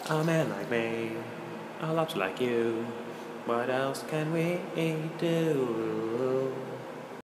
A man like me, a lobster like you. What else can we do?